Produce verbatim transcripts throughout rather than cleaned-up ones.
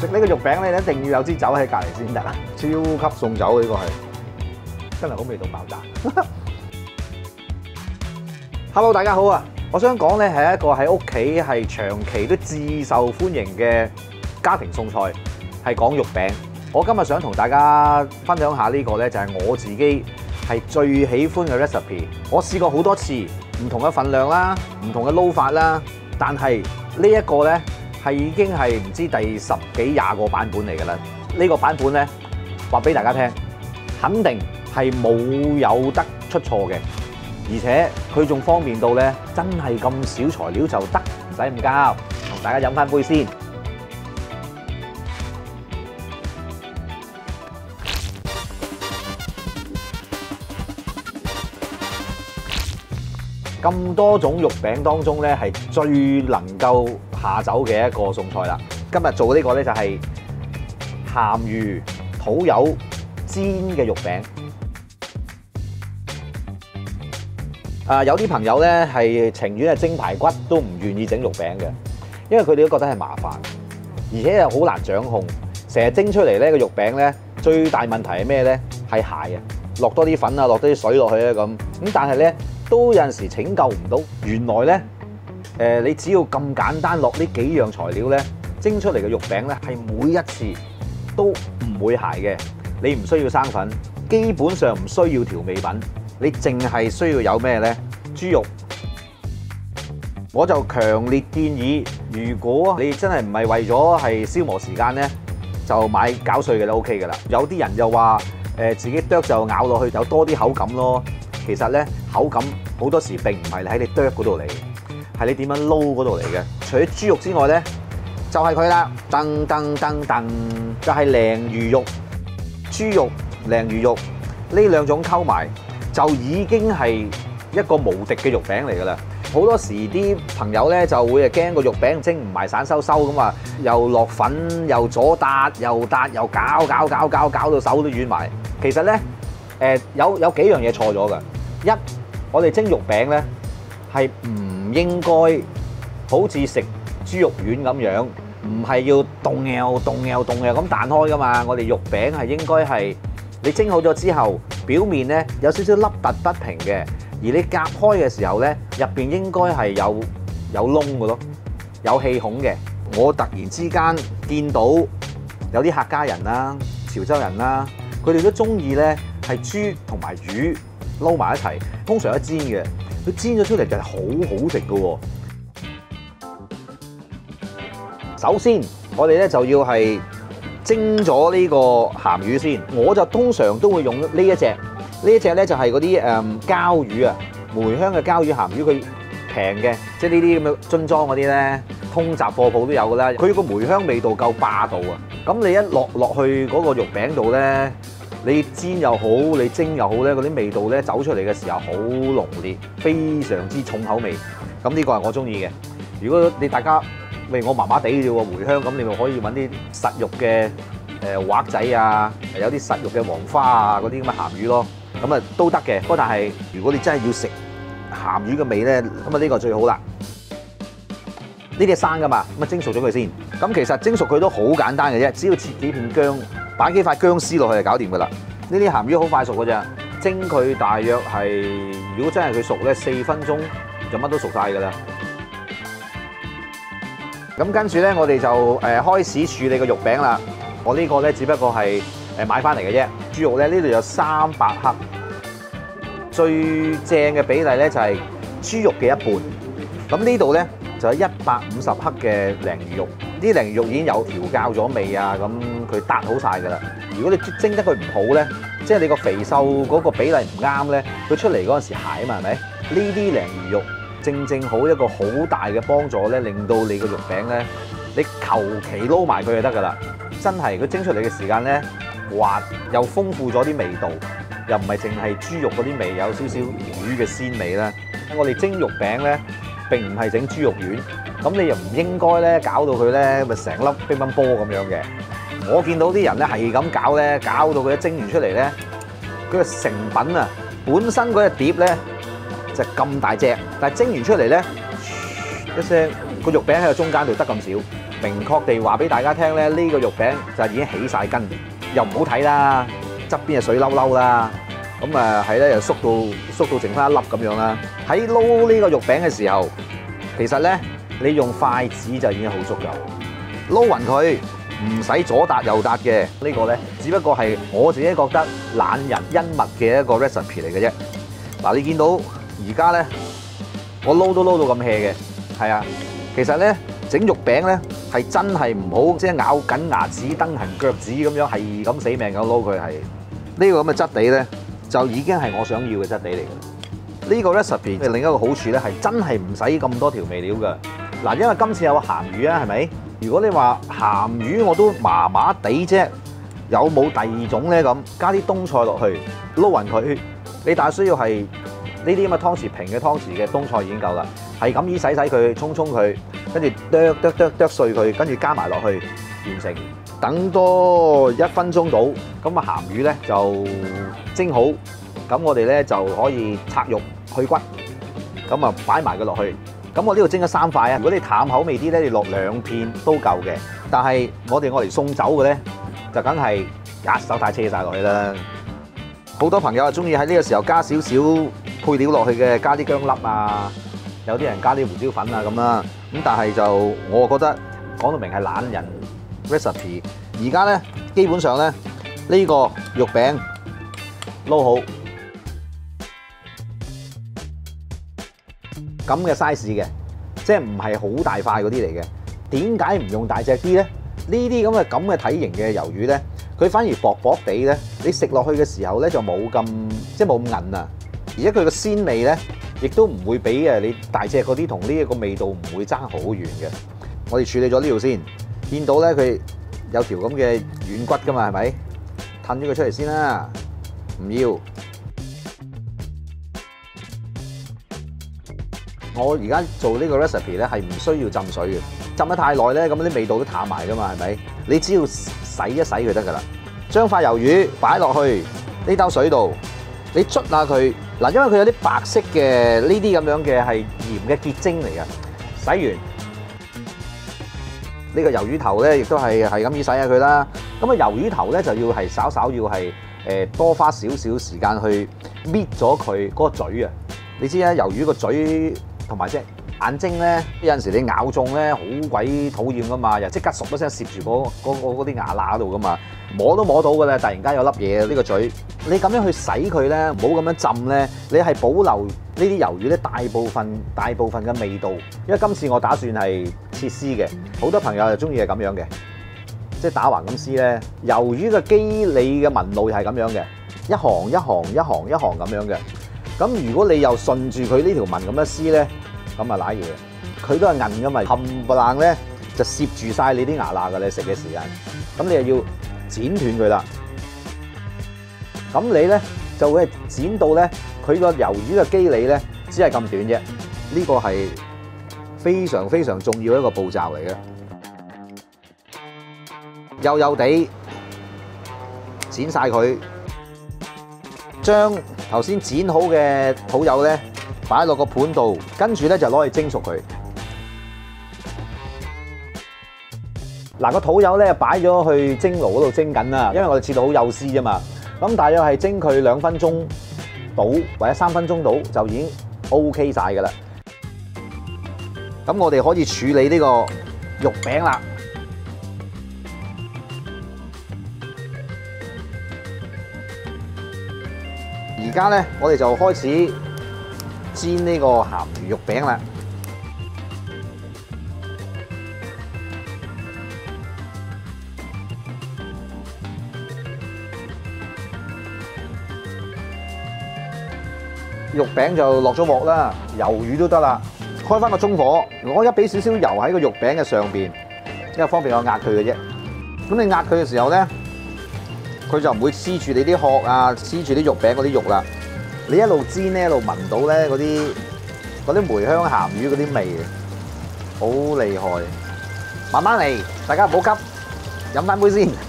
食呢個肉餅咧，一定要有支酒喺隔離先得啊！超級送酒呢個係，真係好味道爆炸。Hello， 大家好啊！我想講咧係一個喺屋企係長期都自受歡迎嘅家庭餸菜，係講肉餅。我今日想同大家分享下呢個咧，就係我自己係最喜歡嘅 recipe。我試過好多次，唔同嘅份量啦，唔同嘅撈法啦，但係呢一個咧係已經係唔知第十幾廿個版本嚟㗎啦。呢個版本咧話俾大家聽，肯定係冇有得出錯嘅，而且佢仲方便到咧，真係咁少材料就得，唔使咁急。同大家飲翻杯先。咁多種肉餅當中咧，係最能夠下酒嘅一個餸菜啦。今日做呢個咧就係鹹魚土柚煎嘅肉餅。啊，有啲朋友咧係情願係蒸排骨都唔願意整肉餅嘅，因為佢哋都覺得係麻煩，而且又好難掌控。成日蒸出嚟咧個肉餅咧，最大問題係咩咧？係鞋啊，落多啲粉啊，落多啲水落去咧咁。咁但係咧，都有陣時拯救唔到。原來咧，誒、呃、你只要咁簡單落呢幾樣材料咧，蒸出嚟嘅肉餅咧係每一次都唔會鞋嘅。你唔需要生粉，基本上唔需要調味品，你淨係需要有咩咧？豬肉。我就強烈建議，如果你真係唔係為咗係消磨時間咧，就買攪碎嘅都 OK 㗎啦。有啲人又話誒自己剁就咬落去有多啲口感咯。其實咧，口感好多時並唔係你喺你剁嗰度嚟，係你點樣撈嗰度嚟嘅。除咗豬肉之外咧，就係佢啦，噔噔噔噔，就係鯪魚肉、豬肉、鯪魚肉呢兩種溝埋，就已經係一個無敵嘅肉餅嚟㗎啦。好多時啲朋友咧就會誒驚個肉餅蒸唔埋散收收咁啊，又落粉又左笪又笪又攪攪攪攪攪到手都軟埋。其實咧誒有有幾樣嘢錯咗㗎。一，我哋蒸肉餅咧係唔應該好似食豬肉丸咁樣，唔係要凍拗凍拗凍拗咁彈開㗎嘛。我哋肉餅係應該係你蒸好咗之後，表面咧有少少凹凸不平嘅，而你夾開嘅時候咧，入邊應該係有有窿嘅咯，有氣孔嘅。我突然之間見到有啲客家人啦、潮州人啦，佢哋都中意咧係豬同埋魚撈埋一齊，通常都煎嘅。佢煎咗出嚟就係好好食嘅喎。首先，我哋咧就要係蒸咗呢個鹹魚先。我就通常都會用呢一隻，呢一隻咧就係嗰啲誒膠魚啊，梅香嘅膠魚鹹魚，佢平嘅，即係呢啲咁嘅樽裝嗰啲咧，通雜貨鋪都有㗎啦。佢個梅香味道夠霸道啊！咁你一落落去嗰個肉餅度咧，你煎又好，你蒸又好咧，嗰啲味道咧走出嚟嘅時候好濃烈，非常之重口味。咁呢個係我中意嘅。如果你大家喂我麻麻地啫喎，梅香咁，你咪可以揾啲實肉嘅誒畫仔啊，有啲實肉嘅黃花啊，嗰啲咁嘅鹹魚咯，咁啊都得嘅。不過但係如果你真係要食鹹魚嘅味咧，咁啊呢個最好啦。呢啲係生㗎嘛，咁啊蒸熟咗佢先。咁其實蒸熟佢都好簡單嘅啫，只要切幾片薑，擺幾塊薑絲落去就搞掂㗎啦。呢啲鹹魚好快熟㗎咋，蒸佢大約係，如果真係佢熟咧，四分鐘就乜都熟晒㗎啦。咁跟住咧，我哋就誒開始處理個肉餅啦。我呢個咧只不過係誒買翻嚟嘅啫。豬肉咧呢度有三百克，最正嘅比例咧就係豬肉嘅一半。咁呢度咧就有一百五十克嘅鯪魚肉。啲鯪魚肉已經有調教咗味啊，咁佢搭好晒㗎啦。如果你蒸得佢唔好咧，即係你個肥瘦嗰個比例唔啱咧，佢出嚟嗰陣時鞋啊嘛，係咪？呢啲鯪魚肉正正好一個好大嘅幫助咧，令到你個肉餅咧，你求其撈埋佢就得㗎啦。真係佢蒸出嚟嘅時間咧，滑又豐富咗啲味道，又唔係淨係豬肉嗰啲味，有少少魚嘅鮮味啦。我哋蒸肉餅咧，並唔係整豬肉丸，咁你又唔應該咧搞到佢咧咪成粒乒乓波咁樣嘅。我見到啲人咧係咁搞咧，搞到佢一蒸完出嚟咧，佢嘅成品啊，本身嗰隻碟咧就咁大隻，但係蒸完出嚟咧，一聲個肉餅喺個中間度得咁少， 明確地話俾大家聽咧，呢個肉餅就已經起晒筋，又唔好睇啦，側邊係水溜溜啦。咁啊，係咧又縮到縮到剩翻一粒咁樣啦。喺撈呢個肉餅嘅時候，其實咧你用筷子就已經好足夠。撈勻佢唔使左搭右搭嘅，呢個咧只不過係我自己覺得懶人恩物嘅一個 recipe 嚟嘅啫。嗱，你見到而家咧，我撈都撈到咁 hea 嘅，係啊。其實咧整肉餅咧係真係唔好，即係咬緊牙齒、蹬痕腳趾咁樣，係咁死命咁撈佢係。呢個咁嘅質地咧，就已經係我想要嘅質地嚟嘅。呢個 recipe 嘅另一個好處咧，係真係唔使咁多調味料㗎。嗱，因為今次有個鹹魚啊，係咪？如果你話鹹魚我都麻麻地啫，有冇第二種咧咁？加啲冬菜落去撈勻佢，你大需要係呢啲咁嘅湯匙平嘅湯匙嘅冬菜已經夠啦。係咁意洗洗佢，沖沖佢，跟住剁剁剁剁碎佢，跟住加埋落去，完成。等多一分鐘到，咁啊鹹魚咧就蒸好，咁我哋咧就可以拆肉去骨，咁啊擺埋佢落去。咁我呢度蒸咗三塊啊，如果你淡口味啲咧，你落兩片都夠嘅。但係我哋我嚟送酒嘅咧，就梗係一手帶車晒落去啦。好多朋友啊中意喺呢個時候加少少配料落去嘅，加啲薑粒啊，有啲人加啲胡椒粉啊咁啦。咁但係就我覺得講到明係懶人 recipe。而家咧基本上咧呢個肉餅撈好咁嘅 size 嘅，即係唔係好大塊嗰啲嚟嘅。點解唔用大隻啲咧？呢啲咁嘅咁嘅體型嘅魷魚咧，佢反而薄薄地咧，你食落去嘅時候咧就冇咁即係冇咁韌啊。而且佢個鮮味咧，亦都唔會比誒你大隻嗰啲同呢一個味道唔會爭好遠嘅。我哋處理咗呢度先，見到咧佢有條咁嘅軟骨噶嘛，係咪？褪咗佢出嚟先啦，唔要。我而家做呢個 recipe 咧係唔需要浸水嘅，浸得太耐咧，咁啲味道都淡埋噶嘛，係咪？你只要洗一洗佢得噶啦。將塊魷魚擺落去呢兜水度，你捽下佢嗱，因為佢有啲白色嘅呢啲咁樣嘅係鹽嘅結晶嚟嘅。洗完呢個魷魚頭咧，亦都係係咁意洗下佢啦。咁啊魷魚頭咧就要係稍稍要係誒多花少少時間去搣咗佢嗰個嘴啊。你知啦，魷魚個嘴同埋隻眼睛咧，有陣時你咬中咧好鬼討厭噶嘛，又即刻熟一聲攝住嗰嗰啲牙罅度噶嘛，摸都摸到噶啦，突然間有粒嘢呢個嘴，你咁樣去洗佢咧，唔好咁樣浸咧，你係保留呢啲魷魚咧大部分大部分嘅味道，因為今次我打算係切絲嘅，好多朋友就中意係咁樣嘅，即係打橫咁絲咧，魷魚嘅肌理嘅紋路係咁樣嘅，一行一行一行一行咁樣嘅。咁如果你又順住佢呢條紋咁樣撕咧，咁啊瀨嘢，佢都係韌噶嘛，冚唪唥咧就攝住晒你啲牙罅噶，你食嘅時間，咁你又要剪斷佢啦。咁你咧就會剪到咧，佢個魷魚嘅肌理咧只係咁短啫。呢個係非常非常重要一個步驟嚟嘅，幼幼地剪晒佢。將頭先剪好嘅肚油咧擺落個盤度，跟住咧就攞去蒸熟佢。嗱，個肚油咧擺咗去蒸爐嗰度蒸緊啦，因為我哋切到好幼絲啫嘛。咁大約係蒸佢兩分鐘到或者三分鐘到就已經 OK 晒㗎啦。咁我哋可以處理呢個肉餅啦。而家咧，我哋就開始煎呢個鹹魚肉餅啦。肉餅就落咗鑊啦，魷魚都得啦。開翻個中火，我一俾少少油喺個肉餅嘅上邊，因為方便我壓佢嘅啫。咁你壓佢嘅時候咧，佢就唔會黐住你啲殼啊，黐住啲肉餅嗰啲肉啦。你一路煎咧，一路聞到咧嗰啲嗰啲梅香鹹魚嗰啲味，好厲害。慢慢嚟，大家唔好急，飲翻杯先。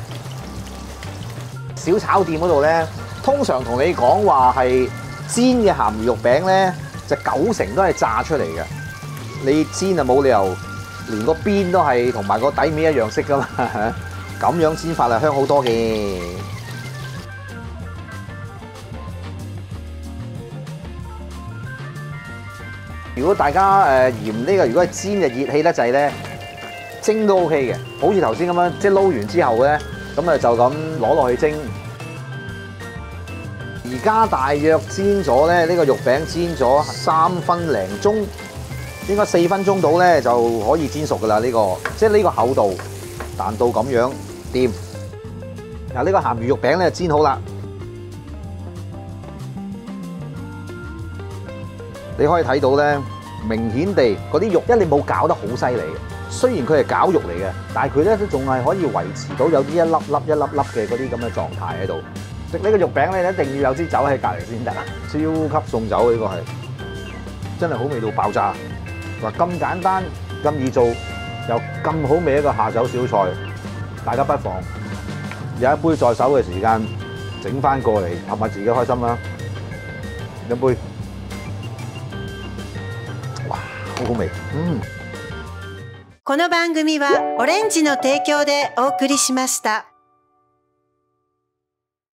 小炒店嗰度咧，通常同你講話係煎嘅鹹魚肉餅咧，就九成都係炸出嚟嘅。你煎啊冇理由連個邊都係同埋個底面一樣色噶嘛，咁樣煎法係香好多嘅。如果大家誒嫌呢個如果係煎嘅熱氣得滯咧，蒸都 OK 嘅。好似頭先咁樣，即係撈完之後咧，咁啊就咁攞落去蒸。而家大約煎咗咧，呢個肉餅煎咗三分零鐘，應該四分鐘到咧就可以煎熟噶啦。呢個即係呢個厚度，彈到咁樣掂。嗱，呢個鹹魚肉餅咧煎好啦。你可以睇到咧，明顯地嗰啲肉，因為你冇攪得好犀利嘅。雖然佢係絞肉嚟嘅，但係佢咧都仲係可以維持到有啲一粒粒一粒粒嘅嗰啲咁嘅狀態喺度。食呢個肉餅咧，一定要有支酒喺隔離先得啊！超級送酒呢個係，真係好味到爆炸。話咁簡單咁易做，又咁好味一個下酒小菜，大家不妨有一杯在手嘅時間，整翻過嚟氹下自己開心啦！一杯。哇，好好味，嗯。 この番組はオレンジの提供でお送りしました。